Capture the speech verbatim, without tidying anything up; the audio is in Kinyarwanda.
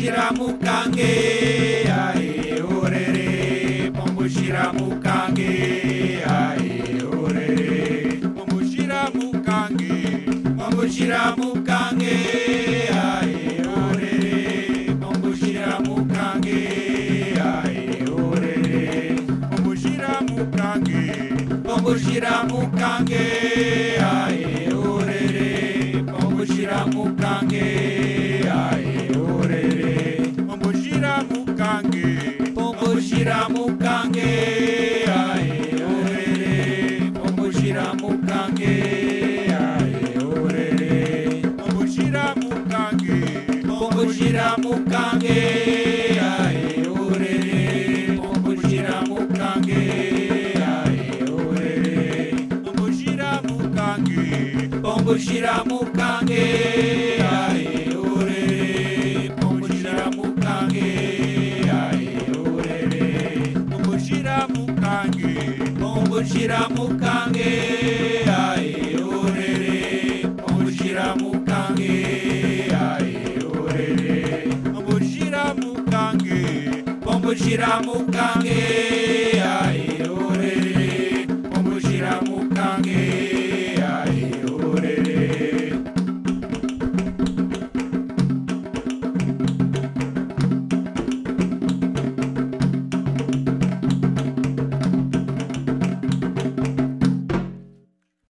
Pombushira mukange ae orere. Pombushira mukange ae orere. Pombushira mukange. Pombushira mukange ae orere. Pombushira mukange ae orere. Pombushira mukange. Pombushira mukange ae orere. Pombushira mukange ae orere. Pombushira mukange. Pombushira mukange ae orere. Pombushira mukange ae orere. Pombushira mukange. Pombushira mukange ae orere. Pombushira mukange ae orere. Pombushira mukange. Pombushira mukange ae orere. Pombushira mukange ae orere. Pombushira mukange. Pombushira mukange ae orere. Pombushira mukange ae orere. Pombushira mukange. Pombushira mukange